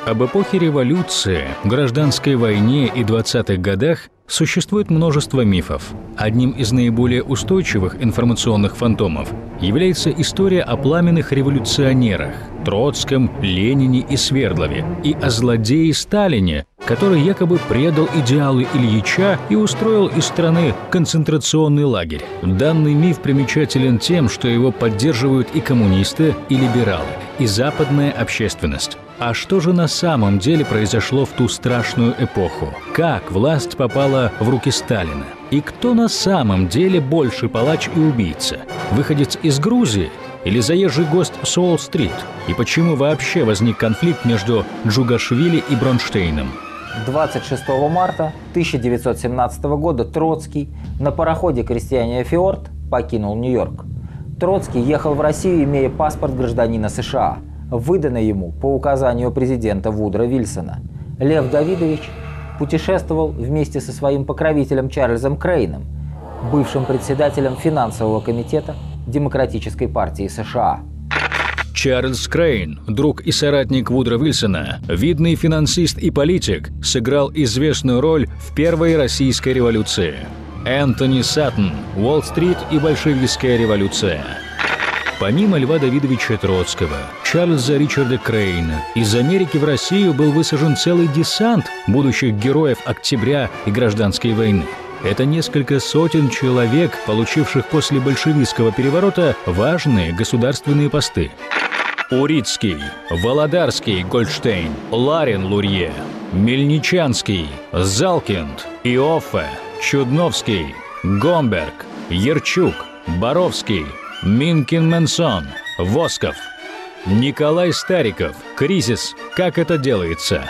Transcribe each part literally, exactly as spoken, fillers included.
Об эпохе революции, гражданской войне и двадцатых годах существует множество мифов. Одним из наиболее устойчивых информационных фантомов является история о пламенных революционерах – Троцком, Ленине и Свердлове, и о злодее Сталине, который якобы предал идеалы Ильича и устроил из страны концентрационный лагерь. Данный миф примечателен тем, что его поддерживают и коммунисты, и либералы, и западная общественность. А что же на самом деле произошло в ту страшную эпоху? Как власть попала в руки Сталина? И кто на самом деле больше палач и убийца? Выходец из Грузии или заезжий гость с Уолл-стрит? И почему вообще возник конфликт между Джугашвили и Бронштейном? двадцать шестого марта тысяча девятьсот семнадцатого года Троцкий на пароходе «Крестьяне Фиорд» покинул Нью-Йорк. Троцкий ехал в Россию, имея паспорт гражданина США, выданный ему по указанию президента Вудро Вильсона. Лев Давидович путешествовал вместе со своим покровителем Чарльзом Крейном, бывшим председателем финансового комитета Демократической партии США. Чарльз Крейн, друг и соратник Вудро Вильсона, видный финансист и политик, сыграл известную роль в Первой российской революции. Энтони Саттон, Уолл-стрит и Большевистская революция. Помимо Льва Давидовича Троцкого, Чарльза Ричарда Крейна, из Америки в Россию был высажен целый десант будущих героев Октября и Гражданской войны. Это несколько сотен человек, получивших после большевистского переворота важные государственные посты. Урицкий, Володарский Гольдштейн, Ларин Лурье, Мельничанский, Залкинд, Иоффе, Чудновский, Гомберг, Ярчук, Боровский, Минкин-Менсон, Восков, Николай Стариков. Кризис. Как это делается?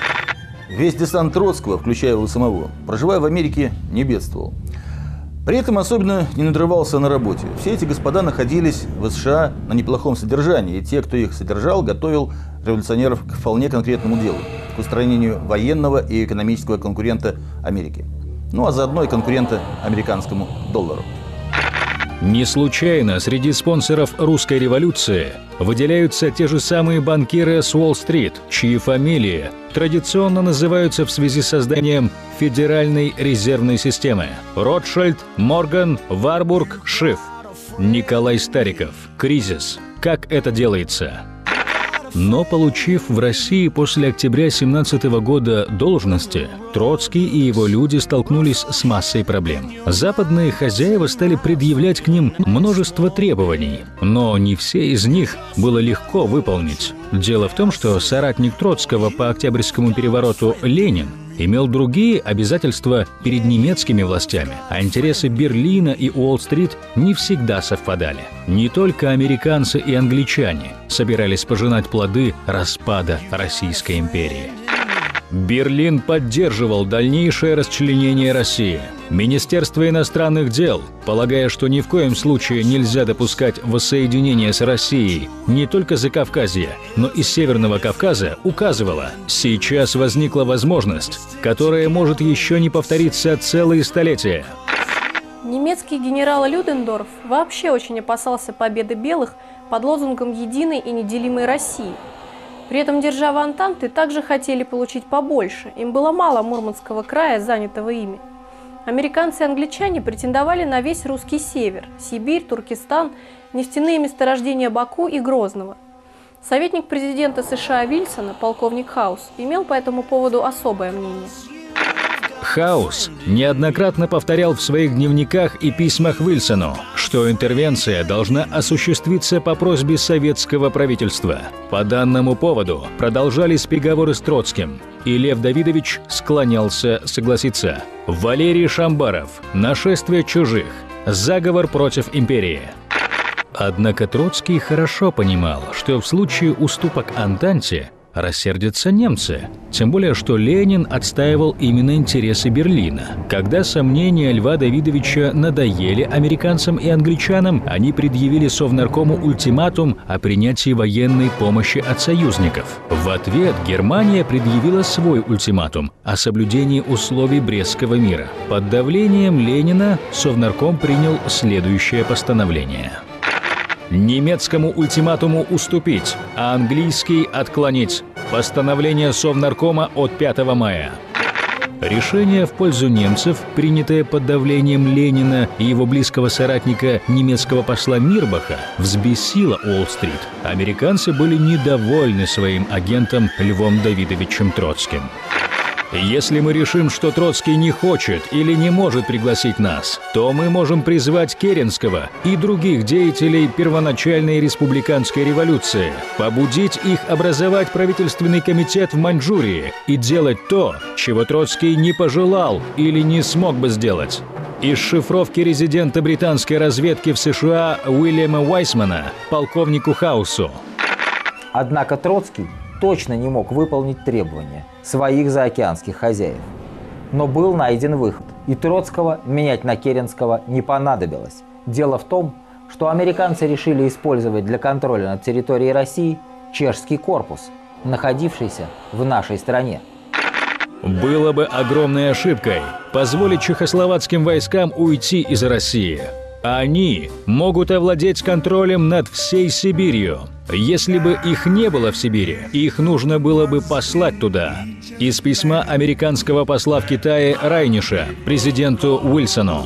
Весь десант Троцкого, включая его самого, проживая в Америке, не бедствовал. При этом особенно не надрывался на работе. Все эти господа находились в США на неплохом содержании, и те, кто их содержал, готовил революционеров к вполне конкретному делу – к устранению военного и экономического конкурента Америки. Ну а заодно и конкурента американскому доллару. Не случайно среди спонсоров русской революции выделяются те же самые банкиры с Уолл-стрит, чьи фамилии традиционно называются в связи с созданием Федеральной резервной системы: Ротшильд, Морган, Варбург, Шиф. Николай Стариков. Кризис. Как это делается? Но получив в России после октября семнадцатого года должности, Троцкий и его люди столкнулись с массой проблем. Западные хозяева стали предъявлять к ним множество требований, но не все из них было легко выполнить. Дело в том, что соратник Троцкого по Октябрьскому перевороту Ленин имел другие обязательства перед немецкими властями, а интересы Берлина и Уолл-стрит не всегда совпадали. Не только американцы и англичане собирались пожинать плоды распада Российской империи. Берлин поддерживал дальнейшее расчленение России. Министерство иностранных дел, полагая, что ни в коем случае нельзя допускать воссоединение с Россией не только Закавказья, но и Северного Кавказа, указывало: сейчас возникла возможность, которая может еще не повториться целые столетия. Немецкий генерал Людендорф вообще очень опасался победы белых под лозунгом «Единой и неделимой России». При этом державы Антанты также хотели получить побольше, им было мало Мурманского края, занятого ими. Американцы и англичане претендовали на весь русский север – Сибирь, Туркестан, нефтяные месторождения Баку и Грозного. Советник президента США Вильсона, полковник Хаус, имел по этому поводу особое мнение. Хаус неоднократно повторял в своих дневниках и письмах Вильсону, что интервенция должна осуществиться по просьбе советского правительства. По данному поводу продолжались переговоры с Троцким, и Лев Давидович склонялся согласиться. Валерий Шамбаров. Нашествие чужих. Заговор против империи. Однако Троцкий хорошо понимал, что в случае уступок Антанте рассердятся немцы, тем более что Ленин отстаивал именно интересы Берлина. Когда сомнения Льва Давидовича надоели американцам и англичанам, они предъявили Совнаркому ультиматум о принятии военной помощи от союзников. В ответ Германия предъявила свой ультиматум о соблюдении условий Брестского мира. Под давлением Ленина Совнарком принял следующее постановление: немецкому ультиматуму уступить, а английский отклонить. Постановление Совнаркома от пятого мая. Решение в пользу немцев, принятое под давлением Ленина и его близкого соратника немецкого посла Мирбаха, взбесило Уолл-стрит. Американцы были недовольны своим агентом Львом Давидовичем Троцким. Если мы решим, что Троцкий не хочет или не может пригласить нас, то мы можем призвать Керенского и других деятелей первоначальной республиканской революции, побудить их образовать правительственный комитет в Маньчжурии и делать то, чего Троцкий не пожелал или не смог бы сделать. Из шифровки резидента британской разведки в США Уильяма Уайсмана полковнику Хаусу. Однако Троцкий точно не мог выполнить требования своих заокеанских хозяев. Но был найден выход, и Троцкого менять на Керенского не понадобилось. Дело в том, что американцы решили использовать для контроля над территорией России чешский корпус, находившийся в нашей стране. Было бы огромной ошибкой позволить чехословацким войскам уйти из России. Они могут овладеть контролем над всей Сибирью. Если бы их не было в Сибири, их нужно было бы послать туда. Из письма американского посла в Китае Райниша президенту Уильсону.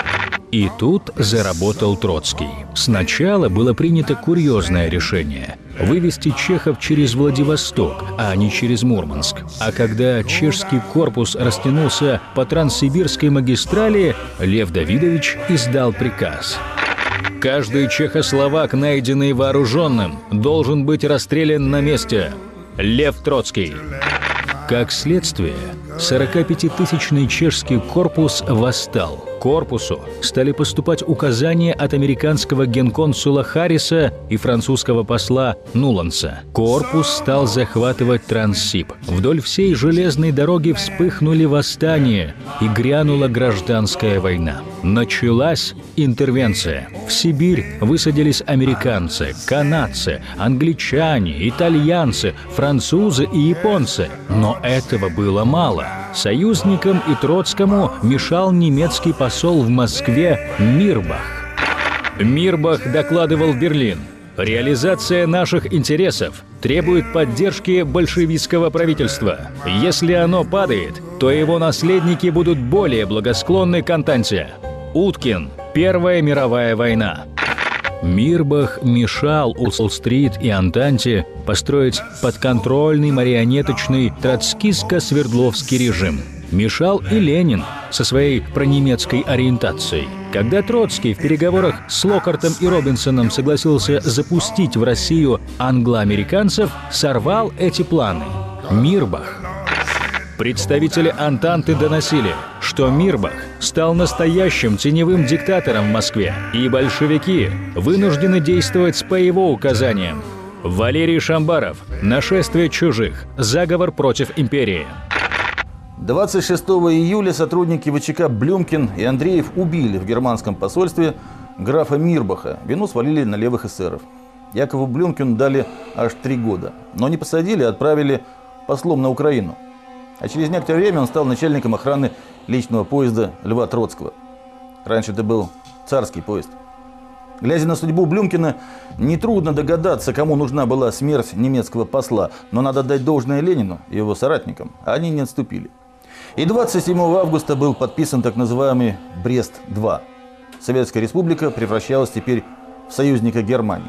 И тут заработал Троцкий. Сначала было принято курьезное решение – вывести чехов через Владивосток, а не через Мурманск. А когда чешский корпус растянулся по Транссибирской магистрали, Лев Давидович издал приказ. Каждый чехословак, найденный вооруженным, должен быть расстрелян на месте. Лев Троцкий. Как следствие, сорокапятитысячный чешский корпус восстал. Корпусу стали поступать указания от американского генконсула Харриса и французского посла Нуланса. Корпус стал захватывать Транссиб. Вдоль всей железной дороги вспыхнули восстания, и грянула гражданская война. Началась интервенция. В Сибирь высадились американцы, канадцы, англичане, итальянцы, французы и японцы. Но этого было мало. Союзникам и Троцкому мешал немецкий посол в Москве Мирбах. Мирбах докладывал в Берлин: реализация наших интересов требует поддержки большевистского правительства. Если оно падает, то его наследники будут более благосклонны к Антанте. Уткин. Первая мировая война. Мирбах мешал Уолл-стрит и Антанте построить подконтрольный марионеточный троцкистско-свердловский режим. Мешал и Ленин со своей пронемецкой ориентацией. Когда Троцкий в переговорах с Локартом и Робинсоном согласился запустить в Россию англо-американцев, сорвал эти планы. Мирбах. Представители Антанты доносили, что Мирбах стал настоящим теневым диктатором в Москве, и большевики вынуждены действовать по его указаниям. Валерий Шамбаров. Нашествие чужих. Заговор против империи. двадцать шестого июля сотрудники ВЧК Блюмкин и Андреев убили в германском посольстве графа Мирбаха. Вину свалили на левых эсеров. Якову Блюмкину дали аж три года, но не посадили, а отправили послом на Украину. А через некоторое время он стал начальником охраны личного поезда Льва Троцкого. Раньше это был царский поезд. Глядя на судьбу Блюмкина, нетрудно догадаться, кому нужна была смерть немецкого посла, но надо дать должное Ленину и его соратникам, а они не отступили. И двадцать седьмого августа был подписан так называемый Брест-два. Советская республика превращалась теперь в союзника Германии.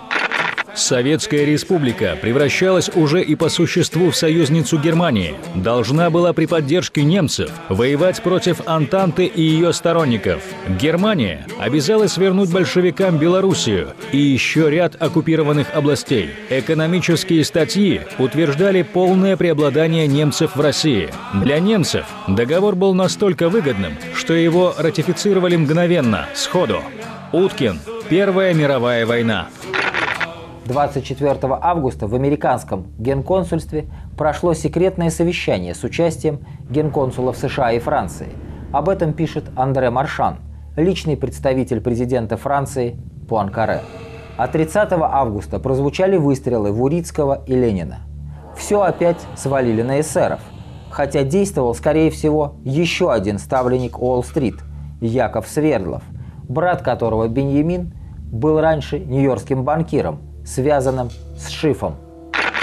Советская республика превращалась уже и по существу в союзницу Германии. Должна была при поддержке немцев воевать против Антанты и ее сторонников. Германия обязалась вернуть большевикам Белоруссию и еще ряд оккупированных областей. Экономические статьи утверждали полное преобладание немцев в России. Для немцев договор был настолько выгодным, что его ратифицировали мгновенно, сходу. Уткин. Первая мировая война. двадцать четвёртого августа в американском генконсульстве прошло секретное совещание с участием генконсулов США и Франции. Об этом пишет Андре Маршан, личный представитель президента Франции Пуанкаре. А тридцатого августа прозвучали выстрелы в Урицкого и Ленина. Все опять свалили на эсеров, хотя действовал, скорее всего, еще один ставленник Уолл-стрит – Яков Свердлов, брат которого Беньямин был раньше нью-йоркским банкиром, связанным с Шифом.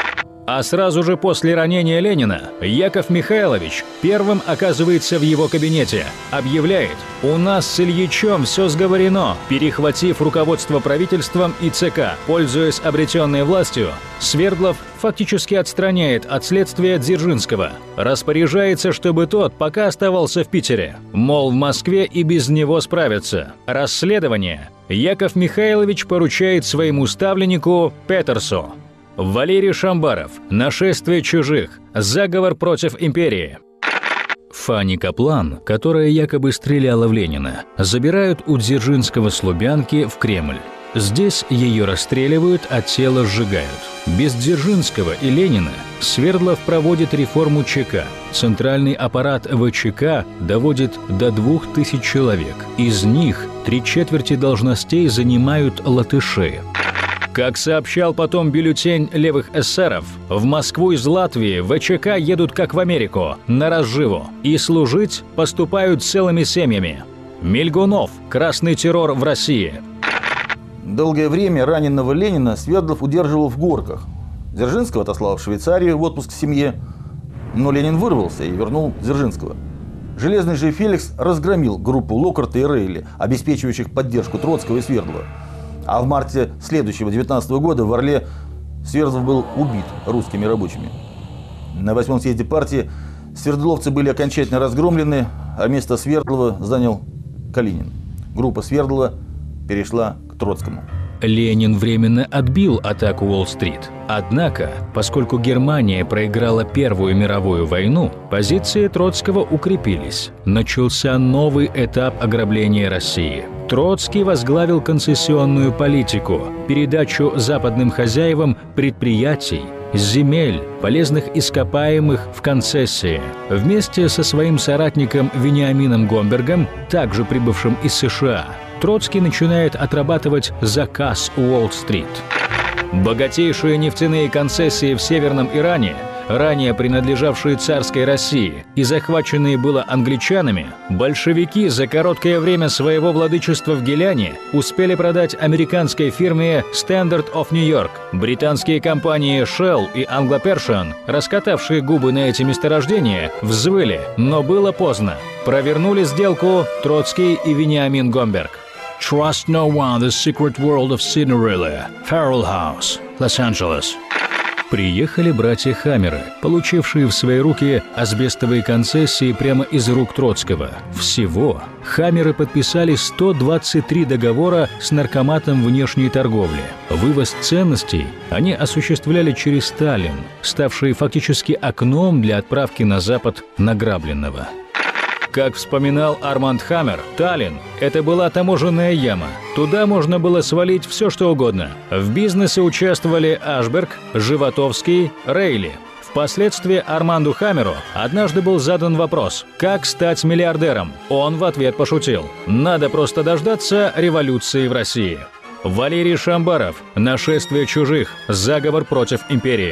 А сразу же после ранения Ленина Яков Михайлович первым оказывается в его кабинете, объявляет: «У нас с Ильичем все сговорено». Перехватив руководство правительством и ЦК, пользуясь обретенной властью, Свердлов фактически отстраняет от следствия Дзержинского. Распоряжается, чтобы тот пока оставался в Питере. Мол, в Москве и без него справятся. Расследование Яков Михайлович поручает своему ставленнику Петерсу. Валерий Шамбаров. Нашествие чужих. Заговор против империи. Фанни Каплан, которая якобы стреляла в Ленина, забирают у Дзержинского с Лубянки в Кремль. Здесь ее расстреливают, а тело сжигают. Без Дзержинского и Ленина Свердлов проводит реформу ЧК. Центральный аппарат ВЧК доводит до двух тысяч человек. Из них три четверти должностей занимают латыши. Как сообщал потом бюллетень левых эсеров, в Москву из Латвии ВЧК едут как в Америку, на разживу, и служить поступают целыми семьями. Мильгунов. Красный террор в России. Долгое время раненого Ленина Свердлов удерживал в Горках. Дзержинского отослал в Швейцарию в отпуск к семье, но Ленин вырвался и вернул Дзержинского. Железный же Феликс разгромил группу Локкарта и Рейли, обеспечивающих поддержку Троцкого и Свердлова. А в марте следующего девятнадцатого года в Орле Свердлов был убит русскими рабочими. На восьмом съезде партии свердловцы были окончательно разгромлены, а место Свердлова занял Калинин. Группа Свердлова перешла к Троцкому. Ленин временно отбил атаку Уолл-стрит. Однако, поскольку Германия проиграла Первую мировую войну, позиции Троцкого укрепились. Начался новый этап ограбления России. Троцкий возглавил концессионную политику, передачу западным хозяевам предприятий, земель, полезных ископаемых в концессии. Вместе со своим соратником Вениамином Гомбергом, также прибывшим из США, Троцкий начинает отрабатывать заказ Уолл-стрит. Богатейшие нефтяные концессии в Северном Иране, ранее принадлежавшие царской России и захваченные было англичанами, большевики за короткое время своего владычества в Гиляне успели продать американской фирме Standard of New York. Британские компании Shell и Anglo-Persian, раскатавшие губы на эти месторождения, взвыли, но было поздно. Провернули сделку Троцкий и Вениамин Гомберг. Trust no one, the secret world of Cinderella, Farrell House, Лос-Анджелес. Приехали братья Хаммеры, получившие в свои руки асбестовые концессии прямо из рук Троцкого. Всего Хаммеры подписали сто двадцать три договора с наркоматом внешней торговли. Вывоз ценностей они осуществляли через Таллин, ставший фактически окном для отправки на Запад награбленного. Как вспоминал Арманд Хаммер, Таллин – это была таможенная яма. Туда можно было свалить все, что угодно. В бизнесе участвовали Ашберг, Животовский, Рейли. Впоследствии Арманду Хаммеру однажды был задан вопрос «Как стать миллиардером?». Он в ответ пошутил «Надо просто дождаться революции в России». Валерий Шамбаров. Нашествие чужих. Заговор против империи.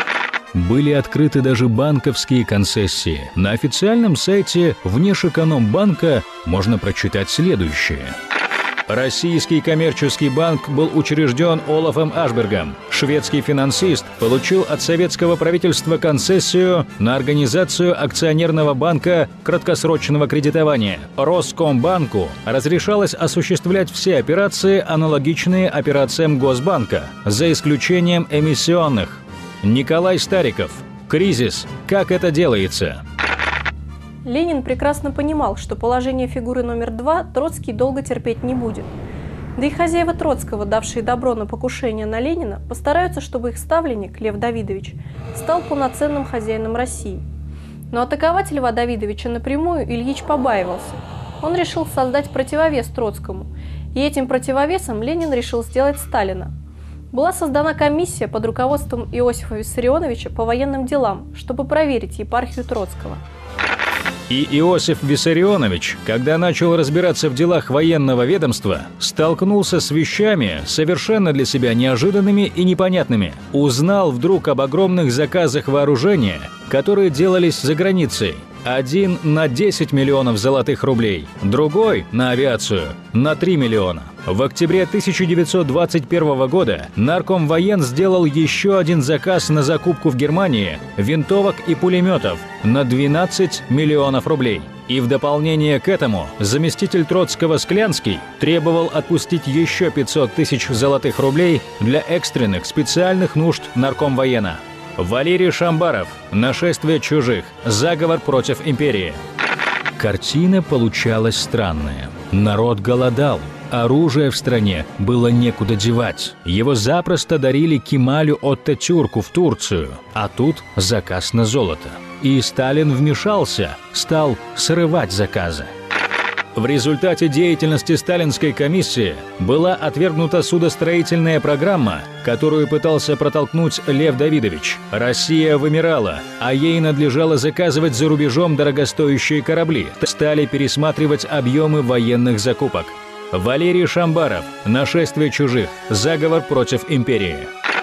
Были открыты даже банковские концессии. На официальном сайте Внешэкономбанка можно прочитать следующее. Российский коммерческий банк был учрежден Олафом Ашбергом. Шведский финансист получил от советского правительства концессию на организацию акционерного банка краткосрочного кредитования. Роскомбанку разрешалось осуществлять все операции, аналогичные операциям Госбанка, за исключением эмиссионных. Николай Стариков. Кризис. Как это делается? Ленин прекрасно понимал, что положение фигуры номер два Троцкий долго терпеть не будет. Да и хозяева Троцкого, давшие добро на покушение на Ленина, постараются, чтобы их ставленник, Лев Давидович, стал полноценным хозяином России. Но атаковать Льва Давидовича напрямую Ильич побаивался. Он решил создать противовес Троцкому, и этим противовесом Ленин решил сделать Сталина. Была создана комиссия под руководством Иосифа Виссарионовича по военным делам, чтобы проверить епархию Троцкого. И Иосиф Виссарионович, когда начал разбираться в делах военного ведомства, столкнулся с вещами, совершенно для себя неожиданными и непонятными. Узнал вдруг об огромных заказах вооружения, которые делались за границей. Один на десять миллионов золотых рублей, другой на авиацию на три миллиона. В октябре тысяча девятьсот двадцать первого года Наркомвоен сделал еще один заказ на закупку в Германии винтовок и пулеметов на двенадцать миллионов рублей. И в дополнение к этому заместитель Троцкого Склянский требовал отпустить еще пятьсот тысяч золотых рублей для экстренных специальных нужд Наркомвоена. Валерий Шамбаров. Нашествие чужих. Заговор против империи. Картина получалась странная. Народ голодал. Оружие в стране было некуда девать. Его запросто дарили Кемалю Ататюрку в Турцию. А тут заказ на золото. И Сталин вмешался, стал срывать заказы. В результате деятельности сталинской комиссии была отвергнута судостроительная программа, которую пытался протолкнуть Лев Давидович. Россия вымирала, а ей надлежало заказывать за рубежом дорогостоящие корабли. Стали пересматривать объемы военных закупок. Валерий Шамбаров. Нашествие чужих. Заговор против империи.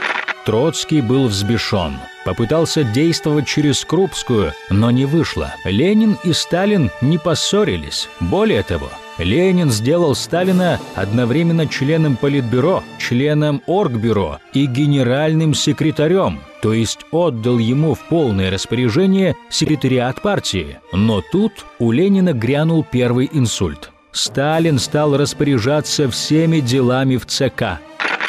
Троцкий был взбешен. Попытался действовать через Крупскую, но не вышло. Ленин и Сталин не поссорились. Более того, Ленин сделал Сталина одновременно членом Политбюро, членом Оргбюро и генеральным секретарем, то есть отдал ему в полное распоряжение секретариат партии. Но тут у Ленина грянул первый инсульт. Сталин стал распоряжаться всеми делами в ЦК.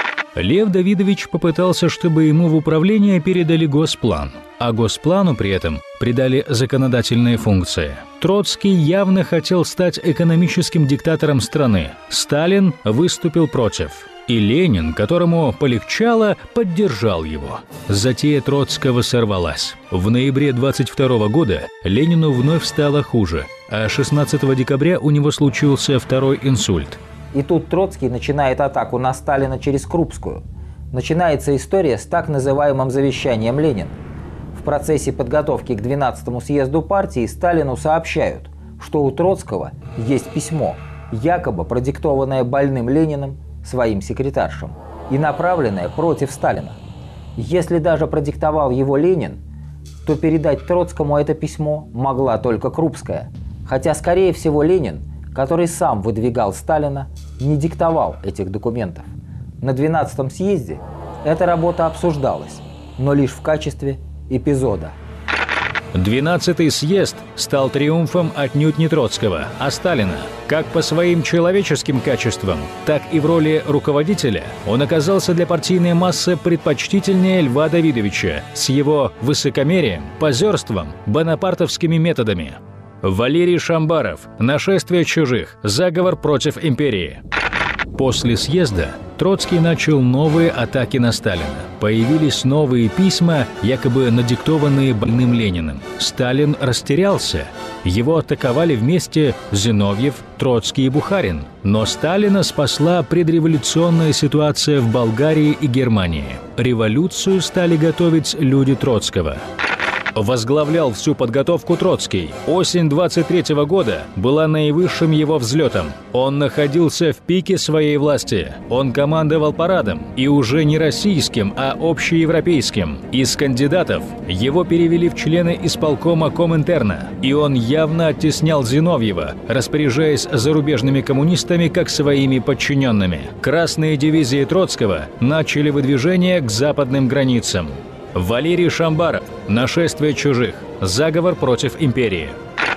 Лев Давидович попытался, чтобы ему в управление передали Госплан, а Госплану при этом придали законодательные функции. Троцкий явно хотел стать экономическим диктатором страны. Сталин выступил против. И Ленин, которому полегчало, поддержал его. Затея Троцкого сорвалась. В ноябре двадцать второго года Ленину вновь стало хуже, а шестнадцатого декабря у него случился второй инсульт. И тут Троцкий начинает атаку на Сталина через Крупскую. Начинается история с так называемым завещанием Ленина. В процессе подготовки к двенадцатому съезду партии Сталину сообщают, что у Троцкого есть письмо, якобы продиктованное больным Лениным своим секретаршам и направленное против Сталина. Если даже продиктовал его Ленин, то передать Троцкому это письмо могла только Крупская, хотя, скорее всего, Ленин, который сам выдвигал Сталина, не диктовал этих документов. На двенадцатом съезде эта работа обсуждалась, но лишь в качестве эпизода. двенадцатый съезд стал триумфом отнюдь не Троцкого, а Сталина. Как по своим человеческим качествам, так и в роли руководителя он оказался для партийной массы предпочтительнее Льва Давидовича с его высокомерием, позерством, бонапартовскими методами. Валерий Шамбаров. Нашествие чужих. Заговор против империи. После съезда Троцкий начал новые атаки на Сталина. Появились новые письма, якобы надиктованные больным Лениным. Сталин растерялся. Его атаковали вместе Зиновьев, Троцкий и Бухарин. Но Сталина спасла предреволюционная ситуация в Болгарии и Германии. Революцию стали готовить люди Троцкого. Возглавлял всю подготовку Троцкий. Осень двадцать третьего года была наивысшим его взлетом. Он находился в пике своей власти. Он командовал парадом, и уже не российским, а общеевропейским. Из кандидатов его перевели в члены исполкома Коминтерна, и он явно оттеснял Зиновьева, распоряжаясь зарубежными коммунистами как своими подчиненными. Красные дивизии Троцкого начали выдвижение к западным границам. Валерий Шамбаров. Нашествие чужих. Заговор против империи.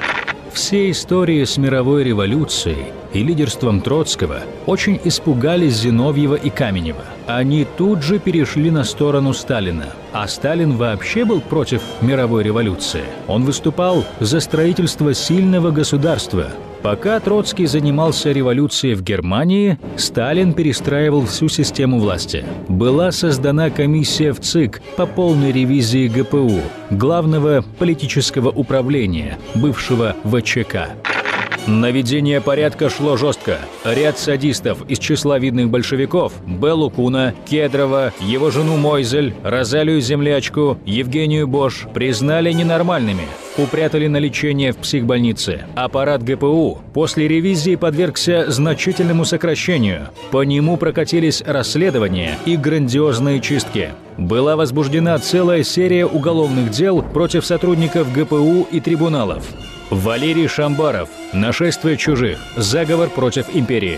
Все истории с мировой революцией и лидерством Троцкого очень испугались Зиновьева и Каменева. Они тут же перешли на сторону Сталина. А Сталин вообще был против мировой революции. Он выступал за строительство сильного государства. Пока Троцкий занимался революцией в Германии, Сталин перестраивал всю систему власти. Была создана комиссия в ЦИК по полной ревизии ГПУ, главного политического управления, бывшего ВЧК. Наведение порядка шло жестко. Ряд садистов из числа видных большевиков – Беллу Куна, Кедрова, его жену Мойзель, Розалию Землячку, Евгению Бош – признали ненормальными. Упрятали на лечение в психбольнице. Аппарат ГПУ после ревизии подвергся значительному сокращению. По нему прокатились расследования и грандиозные чистки. Была возбуждена целая серия уголовных дел против сотрудников ГПУ и трибуналов. Валерий Шамбаров. Нашествие чужих. Заговор против империи.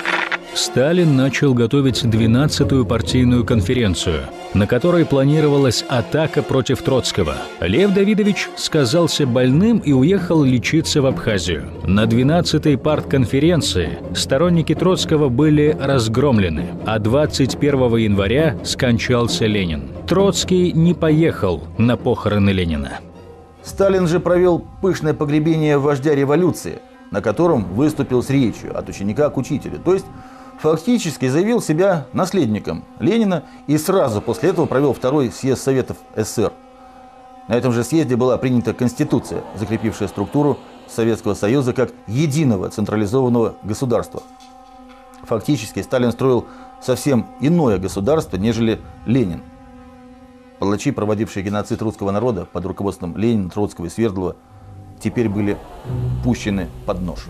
Сталин начал готовить двенадцатую партийную конференцию, на которой планировалась атака против Троцкого. Лев Давидович сказался больным и уехал лечиться в Абхазию. На двенадцатой партконференции сторонники Троцкого были разгромлены, а двадцать первого января скончался Ленин. Троцкий не поехал на похороны Ленина. Сталин же провел пышное погребение вождя революции, на котором выступил с речью от ученика к учителю, то есть фактически заявил себя наследником Ленина и сразу после этого провел второй съезд Советов СССР. На этом же съезде была принята Конституция, закрепившая структуру Советского Союза как единого централизованного государства. Фактически Сталин строил совсем иное государство, нежели Ленин. Палачи, проводившие геноцид русского народа под руководством Ленина, Троцкого и Свердлова, теперь были пущены под нож.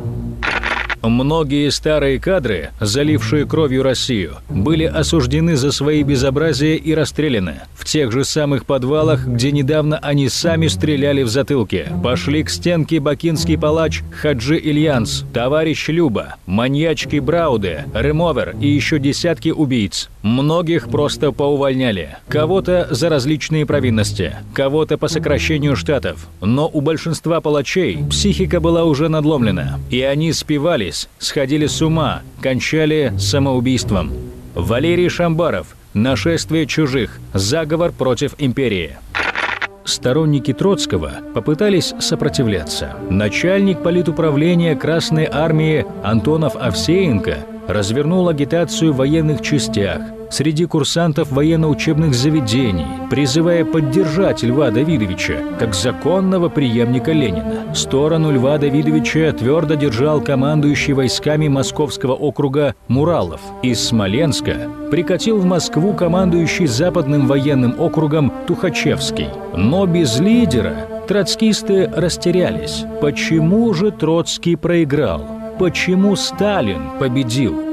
Многие старые кадры, залившие кровью Россию, были осуждены за свои безобразия и расстреляны. В тех же самых подвалах, где недавно они сами стреляли в затылки, пошли к стенке бакинский палач Хаджи Ильянс, товарищ Люба, маньячки Брауде, Ремовер и еще десятки убийц. Многих просто поувольняли. Кого-то за различные провинности, кого-то по сокращению штатов. Но у большинства палачей психика была уже надломлена, и они спивались, сходили с ума, кончали самоубийством. Валерий Шамбаров. Нашествие чужих. Заговор против империи. Сторонники Троцкого попытались сопротивляться. Начальник политуправления Красной армии Антонов Овсеенко развернул агитацию в военных частях, среди курсантов военно-учебных заведений, призывая поддержать Льва Давидовича как законного преемника Ленина. Сторону Льва Давидовича твердо держал командующий войсками Московского округа Муралов. Из Смоленска прикатил в Москву командующий Западным военным округом Тухачевский. Но без лидера троцкисты растерялись. Почему же Троцкий проиграл? Почему Сталин победил?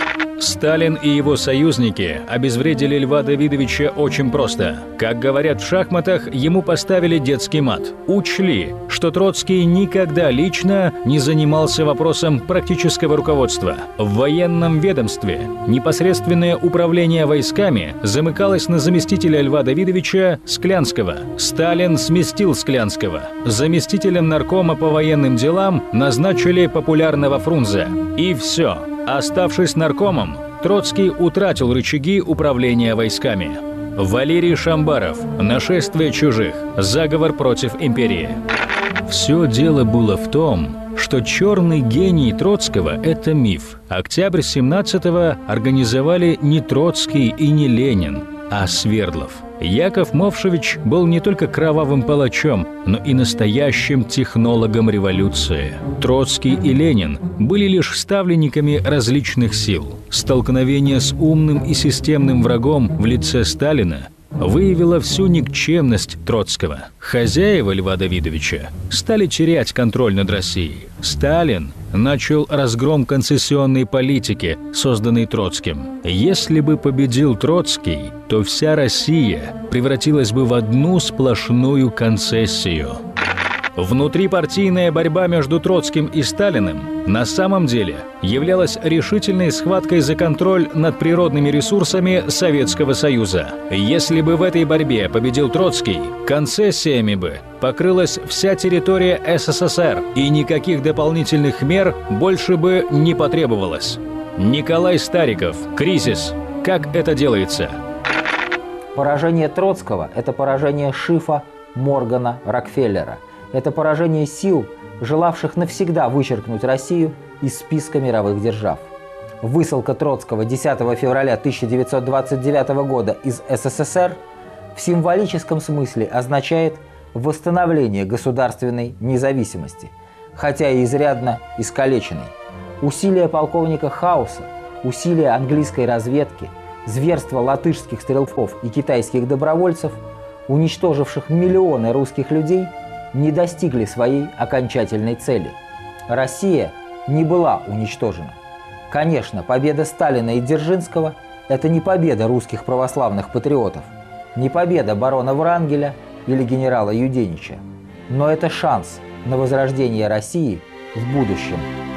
Сталин и его союзники обезвредили Льва Давидовича очень просто. Как говорят в шахматах, ему поставили детский мат. Учли, что Троцкий никогда лично не занимался вопросом практического руководства. В военном ведомстве непосредственное управление войсками замыкалось на заместителя Льва Давидовича Склянского. Сталин сместил Склянского. Заместителем наркома по военным делам назначили популярного Фрунзе. И все. Оставшись наркомом, Троцкий утратил рычаги управления войсками. Валерий Шамбаров. Нашествие чужих. Заговор против империи. Все дело было в том, что черный гений Троцкого – это миф. Октябрь семнадцатого организовали не Троцкий и не Ленин, а Свердлов. Яков Мовшевич был не только кровавым палачом, но и настоящим технологом революции. Троцкий и Ленин были лишь ставленниками различных сил. Столкновение с умным и системным врагом в лице Сталина выявила всю никчемность Троцкого. Хозяева Льва Давидовича стали терять контроль над Россией. Сталин начал разгром концессионной политики, созданной Троцким. Если бы победил Троцкий, то вся Россия превратилась бы в одну сплошную концессию. Внутрипартийная борьба между Троцким и Сталиным на самом деле являлась решительной схваткой за контроль над природными ресурсами Советского Союза. Если бы в этой борьбе победил Троцкий, концессиями бы покрылась вся территория СССР, и никаких дополнительных мер больше бы не потребовалось. Николай Стариков. Кризис. Как это делается? Поражение Троцкого – это поражение Шифа, Моргана, Рокфеллера. Это поражение сил, желавших навсегда вычеркнуть Россию из списка мировых держав. Высылка Троцкого десятого февраля тысяча девятьсот двадцать девятого года из СССР в символическом смысле означает восстановление государственной независимости. хотя и изрядно искалеченный. Усилия полковника Хауса, усилия английской разведки, зверство латышских стрелков и китайских добровольцев, уничтоживших миллионы русских людей, не достигли своей окончательной цели. Россия не была уничтожена. Конечно, победа Сталина и Дзержинского – это не победа русских православных патриотов, не победа барона Врангеля или генерала Юденича, но это шанс на возрождение России в будущем.